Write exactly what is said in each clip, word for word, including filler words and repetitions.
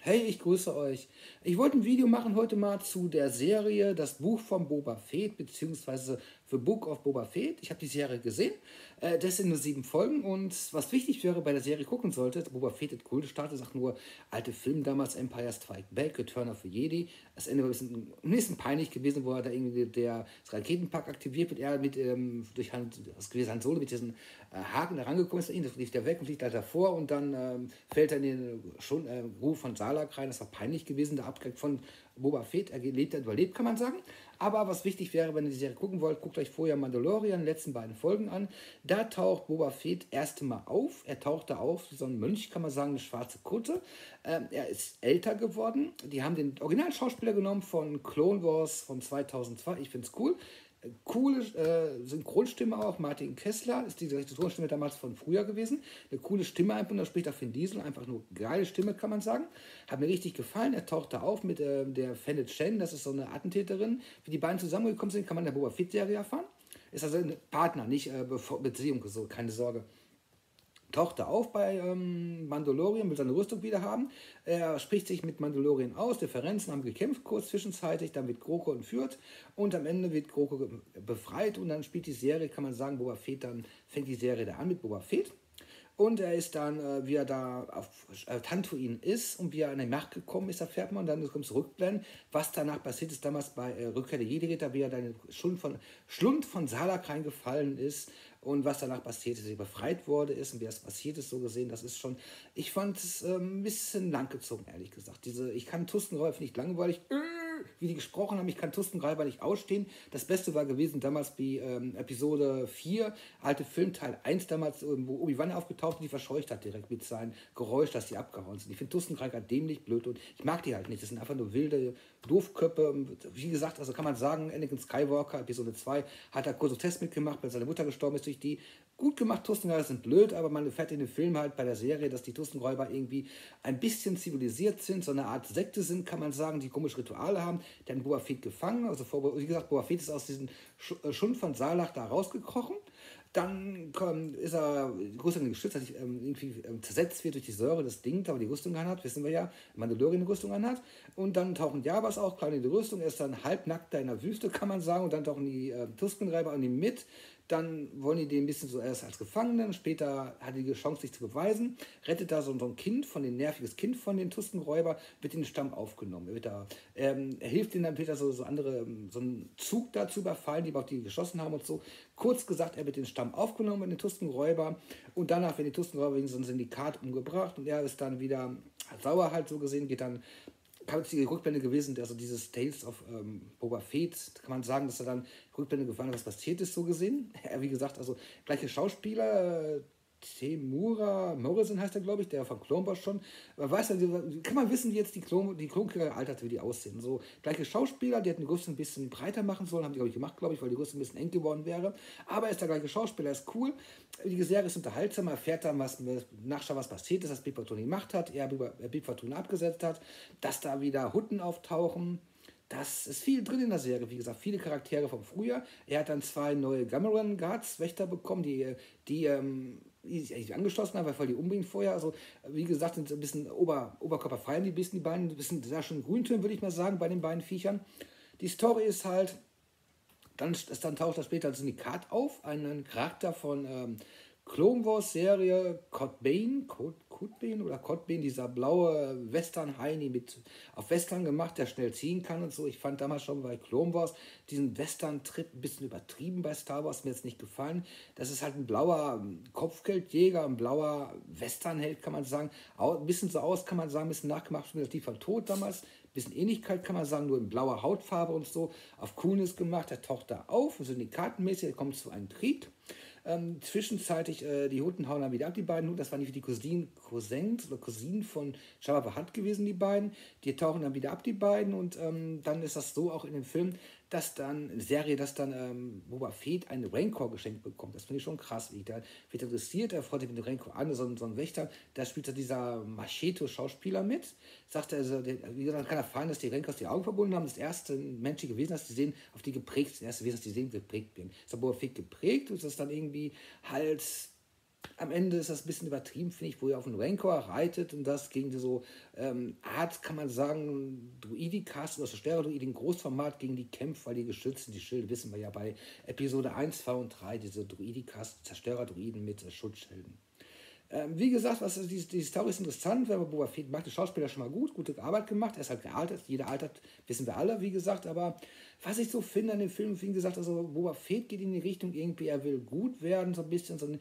Hey, ich grüße euch. Ich wollte ein Video machen heute mal zu der Serie Das Buch von Boba Fett, beziehungsweise The Book of Boba Fett. Ich habe die Serie gesehen. Äh, das sind nur sieben Folgen und was wichtig wäre bei der Serie gucken sollte, Boba Fett hat cool gestartet, sagt nur alte Filme damals, Empire Strike Back, Return of the Jedi. Das Ende war ein bisschen, ein bisschen peinlich gewesen, wo er da irgendwie der, das Raketenpack aktiviert wird, er mit, ähm, durch Hand, das gewesen Han Solo mit diesem äh, Haken da rangekommen ist, das fliegt er weg und fliegt da davor und dann ähm, fällt er in den schon, äh, Ruf von Salak rein. Das war peinlich gewesen, der Abgang von Boba Fett. Er lebt, er überlebt, kann man sagen. Aber was wichtig wäre, wenn ihr die Serie gucken wollt, guckt euch vorher Mandalorian, die letzten beiden Folgen an. Da taucht Boba Fett erst Mal auf. Er taucht da auf, wie so ein Mönch, kann man sagen, eine schwarze Kutte. Ähm, er ist älter geworden. Die haben den Originalschauspieler genommen von Clone Wars von zweitausendzwei. Ich finde es cool. Coole äh, Synchronstimme auch. Martin Kessler ist die Synchronstimme damals von früher gewesen. Eine coole Stimme einfach. Und da spricht auch Vin Diesel. Einfach nur geile Stimme, kann man sagen. Hat mir richtig gefallen. Er taucht da auf mit äh, der Fennec Shen. Das ist so eine Attentäterin. Wie die beiden zusammengekommen sind, kann man in der Boba Fett-Serie erfahren. Ist also ein Partner, nicht äh, Beziehung, so, keine Sorge. Taucht er auf bei ähm, Mandalorian, will seine Rüstung wieder haben. Er spricht sich mit Mandalorian aus, Differenzen haben gekämpft kurz zwischenzeitlich, dann wird Grogu entführt und am Ende wird Grogu befreit und dann spielt die Serie, kann man sagen, Boba Fett, dann fängt die Serie da an mit Boba Fett. Und er ist dann, äh, wie er da auf äh, Tatooine ist und wie er an die Macht gekommen ist, erfährt man. Und dann kommt es Rückblenden, was danach passiert ist, damals bei äh, Rückkehr der Jedi-Ritter, wie er da in den Schlund von, Schlund von Salak reingefallen ist und was danach passiert ist, wie er befreit wurde ist und wie das passiert ist, so gesehen. Das ist schon, ich fand es äh, ein bisschen langgezogen, ehrlich gesagt. Diese, ich kann Tusten Rolf nicht langweilig, äh, wie die gesprochen haben, ich kann Tusten Greiber nicht ausstehen. Das Beste war gewesen damals wie ähm, Episode vier, alte Film, Teil eins damals, wo Obi-Wan aufgetaucht und die verscheucht hat direkt mit seinem Geräusch, dass die abgehauen sind. Ich finde Tusten Greiber dämlich, blöd und ich mag die halt nicht. Das sind einfach nur wilde Doofköpfe. Wie gesagt, also kann man sagen, Anakin Skywalker, Episode zwei, hat da kurz einen Test mitgemacht, weil seine Mutter gestorben ist durch die. Gut gemacht, Tustengräber sind blöd, aber man erfährt in dem Film halt bei der Serie, dass die Tustengräber irgendwie ein bisschen zivilisiert sind, so eine Art Sekte sind, kann man sagen, die komische Rituale haben. Die haben Boba Fett gefangen, also vor, wie gesagt, Boba Fett ist aus diesem Schund von Salach da rausgekrochen. Dann komm, ist er, die Rüstung geschützt, dass ähm, irgendwie ähm, zersetzt wird durch die Säure des Dings, aber die Rüstung anhat, wissen wir ja, Mandalorian eine Rüstung anhat. Und dann tauchen Jabas auch, klar in die Rüstung, er ist dann halbnackt da in der Wüste, kann man sagen, und dann tauchen die äh, Tuskenreiber an ihm mit. Dann wollen die den ein bisschen so erst als Gefangenen, später hat er die Chance, sich zu beweisen, rettet da so, so ein Kind, von den nerviges Kind von den Tuskenräuber, wird in den Stamm aufgenommen. Er, wird da, ähm, er hilft ihnen dann später so, so andere, so einen Zug da zu überfallen, die auf die geschossen haben und so. Kurz gesagt, er wird in den Stamm aufgenommen mit den Tuskenräuber und danach werden die Tuskenräuber in so ein Syndikat umgebracht und er ist dann wieder sauer halt so gesehen, geht dann kann die Rückblende gewesen, also dieses Tales of ähm, Boba Fett, kann man sagen, dass er dann Rückblende gefahren hat, was passiert ist, so gesehen. Ja, wie gesagt, also gleiche Schauspieler, äh, Temuera Morrison heißt er, glaube ich, der von Clone Wars schon. Man weiß ja, kann man wissen, wie jetzt die Klon, die Klonkrieger altert, wie die aussehen. So gleiche Schauspieler, die hätten die Rüstung ein bisschen breiter machen sollen, haben die, glaube ich, gemacht, glaube ich, weil die Rüstung ein bisschen eng geworden wäre. Aber er ist der gleiche Schauspieler, ist cool. Die Serie ist unterhaltsam, er erfährt dann, was nachschauen, was passiert ist, dass Bib Fortuna gemacht hat, er Bib Fortuna abgesetzt hat, dass da wieder Hutten auftauchen. Das ist viel drin in der Serie, wie gesagt, viele Charaktere vom Frühjahr. Er hat dann zwei neue Gamorrean Guards, Wächter bekommen, die, die, ähm, die sich angeschlossen haben, weil die umbringen vorher. Also, wie gesagt, sind ein bisschen Ober, oberkörperfrei, die bisschen die beiden, ein bisschen sehr schön Grüntönen, würde ich mal sagen, bei den beiden Viechern. Die Story ist halt, dann, dann taucht da später ein Syndikat auf, einen Charakter von ähm, Clone Wars Serie, Cod Bane, Cod, Cod Bane oder Cod Bane, dieser blaue Western-Heini mit auf Western gemacht, der schnell ziehen kann und so. Ich fand damals schon bei Clone Wars diesen Western-Trip ein bisschen übertrieben bei Star Wars, mir jetzt nicht gefallen. Das ist halt ein blauer Kopfgeldjäger, ein blauer Western-Held, kann man sagen. Ein bisschen so aus, kann man sagen, ein bisschen nachgemacht, wie von Tod damals. Ein bisschen Ähnlichkeit kann man sagen, nur in blauer Hautfarbe und so. Auf Coolness gemacht, der taucht da auf, syndikatenmäßig, er kommt zu einem Krieg. Ähm, zwischenzeitlich, äh, die Hutten hauen dann wieder ab, die beiden Hutten. Das waren nicht die Cousinen, Cousins oder Cousinen von Jabba the Hutt gewesen, die beiden. Die tauchen dann wieder ab, die beiden. Und ähm, dann ist das so auch in dem Film, dass dann, eine Serie, dass dann ähm, Boba Fett einen Rancor geschenkt bekommt. Das finde ich schon krass. Wie der wird interessiert, er freut sich mit dem Rancor an, so, so ein Wächter. Da spielt er dieser Macheto-Schauspieler mit. Sagt er, also, der, wie gesagt, kann erfahren, dass die Rancors die Augen verbunden haben. Das erste menschliche Wesen, das die sehen, auf die geprägt, das erste Wesen, das die sehen, geprägt werden. Ist der Boba Fett geprägt und ist das dann irgendwie halt am Ende ist das ein bisschen übertrieben, finde ich, wo er auf einen Rancor reitet und das gegen die so ähm, Art, kann man sagen, Druidikas oder Zerstörer-Druiden in Großformat gegen die kämpft, weil die geschützt sind. Die Schilde wissen wir ja bei Episode eins, zwei und drei, diese Druidikas, Zerstörer-Druiden mit äh, Schutzschilden. Ähm, wie gesagt, was ist, die, die Story ist interessant, weil Boba Fett macht den Schauspieler schon mal gut, gute Arbeit gemacht, er ist halt gealtert, jeder altert, wissen wir alle, wie gesagt, aber was ich so finde an dem Film, wie gesagt, also Boba Fett geht in die Richtung irgendwie, er will gut werden, so ein bisschen, so ein,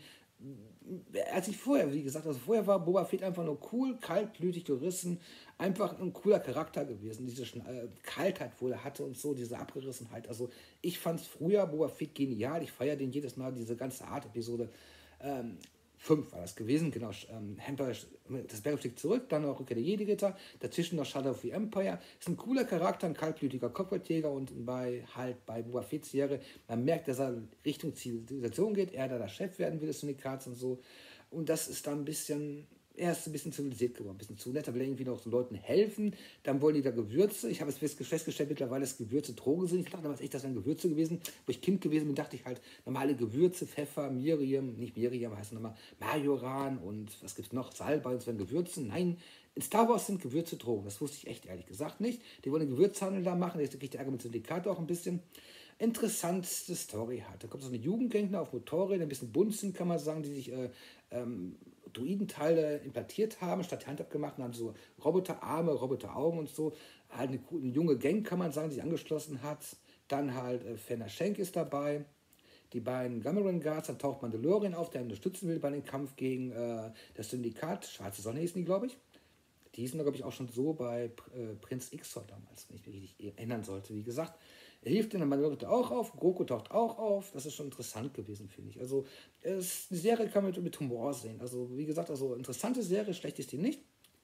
als ich vorher, wie gesagt, also vorher war Boba Fett einfach nur cool, kaltblütig gerissen, einfach ein cooler Charakter gewesen, diese äh, Kaltheit, wo er hatte und so, diese Abgerissenheit, also ich fand es früher Boba Fett genial, ich feiere den jedes Mal, diese ganze Art-Episode, ähm, fünf war das gewesen, genau, ähm, Empire, das Berg schlägt zurück, dann noch Rückkehr der Jedi-Ritter, dazwischen noch Shadow of the Empire, ist ein cooler Charakter, ein kaltblütiger Kopfgeldjäger und bei halt bei Boba Fett's Serie, man merkt, dass er Richtung Zivilisation geht, er da der Chef werden will des Syndikats und so und das ist dann ein bisschen, er ist ein bisschen zivilisiert geworden, ein bisschen zu nett, er will irgendwie noch so Leuten helfen, dann wollen die da Gewürze, ich habe es festgestellt mittlerweile, dass Gewürze Drogen sind, ich dachte damals echt, das wären Gewürze gewesen, wo ich Kind gewesen bin, dachte ich halt, normale Gewürze, Pfeffer, Miriam, nicht Miriam, heißt nochmal Majoran und was gibt es noch, Salbei, das wären Gewürze, nein, in Star Wars sind Gewürze Drogen, das wusste ich echt ehrlich gesagt nicht, die wollen einen Gewürzhandel da machen, jetzt kriegt der Ärger mit Syndikat auch ein bisschen, interessanteste Story hat. Da kommt so eine Jugendgängner auf Motorrädern, ein bisschen bunt sind, kann man sagen, die sich äh, ähm, Druidenteile implantiert haben, statt Hand abgemacht und haben so Roboterarme, Roboteraugen und so. Halt eine, eine junge Gang, kann man sagen, die sich angeschlossen hat. Dann halt äh, Fenner Schenk ist dabei. Die beiden Gamorrean Guards, dann taucht Mandalorian auf, der ihn unterstützen will bei dem Kampf gegen äh, das Syndikat. Schwarze Sonne hießen die, glaube ich. Die sind, glaube ich, auch schon so bei äh, Prinz Ixor damals, wenn ich mich richtig erinnern sollte. Wie gesagt, er hilft in der Mandalorian auch auf, Grogu taucht auch auf. Das ist schon interessant gewesen, finde ich. Also, es, die Serie kann man mit, mit Humor sehen. Also, wie gesagt, also interessante Serie, schlecht ist die nicht.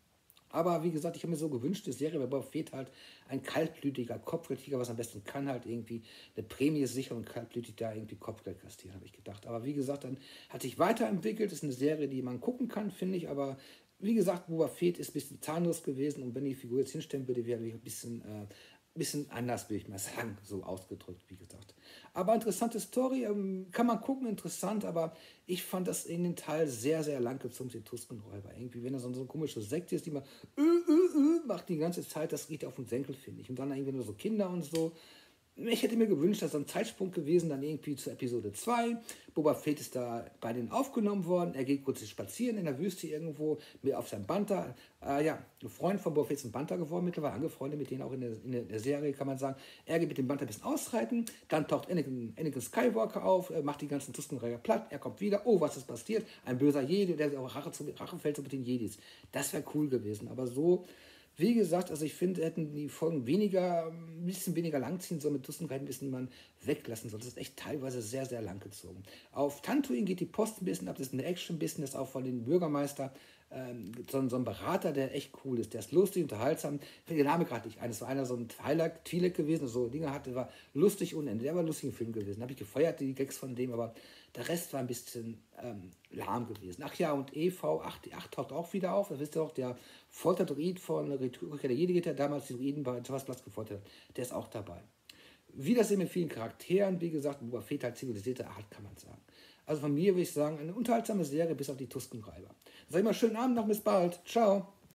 Aber wie gesagt, ich habe mir so gewünscht, die Serie, weil Boba Fett halt ein kaltblütiger Kopfgeldjäger, was am besten kann, halt irgendwie eine Prämie sichern und kaltblütig da irgendwie Kopfgeld kassieren, habe ich gedacht. Aber wie gesagt, dann hat sich weiterentwickelt, ist eine Serie, die man gucken kann, finde ich, aber wie gesagt, Boba Fett ist ein bisschen zahnlos gewesen und wenn die Figur jetzt hinstellen würde, wäre ich ein bisschen, äh, bisschen anders, würde ich mal sagen, so ausgedrückt, wie gesagt. Aber interessante Story, ähm, kann man gucken, interessant, aber ich fand das in den Teil sehr, sehr lang gezogen, die Tuskenräuber. Irgendwie, wenn er so, so eine komische Sekte ist, die man äh, äh, äh, macht die ganze Zeit, das geht auf den Senkel, finde ich. Und dann irgendwie nur so Kinder und so. Ich hätte mir gewünscht, dass ein Zeitsprung gewesen, dann irgendwie zu Episode zwei. Boba Fett ist da bei denen aufgenommen worden. Er geht kurz spazieren in der Wüste irgendwo mit auf seinem Banter. Äh, ja, ein Freund von Boba Fett ist ein Banter geworden mittlerweile, angefreundet mit denen auch in der, in der Serie, kann man sagen. Er geht mit dem Banter ein bisschen ausreiten. Dann taucht Anakin, Anakin Skywalker auf, äh, macht die ganzen Tuskenreiher platt. Er kommt wieder. Oh, was ist passiert? Ein böser Jedi, der auch Rache, Rache fällt mit den Jedis. Das wäre cool gewesen. Aber so. Wie gesagt, also ich finde, hätten die Folgen weniger, ein bisschen weniger langziehen sollen, mit Tuskenreiten ein bisschen man weglassen soll. Das ist echt teilweise sehr, sehr lang gezogen. Auf Tatooine geht die Post ein bisschen ab, das ist eine Action-Business, auch von dem Bürgermeister, ähm, so, so ein Berater, der echt cool ist, der ist lustig, unterhaltsam. Ich finde den Namen gerade nicht ein, es war einer so ein Twi'lek, Twi'lek gewesen, so Dinge hatte, war lustig und der war ein lustiger Film gewesen. Habe ich gefeiert, die Gags von dem, aber der Rest war ein bisschen ähm, lahm gewesen. Ach ja, und E V acht, acht taucht auch wieder auf. Das wisst ihr auch, der Folterdruid von Rückkehr der Jedi, der damals die Druiden bei Platz gefoltert hat, der ist auch dabei. Wie das eben mit vielen Charakteren, wie gesagt, Boba Fett halt zivilisierte Art, kann man sagen. Also von mir würde ich sagen, eine unterhaltsame Serie bis auf die Tuskenreiber. Sag ich mal, schönen Abend noch, bis bald. Ciao.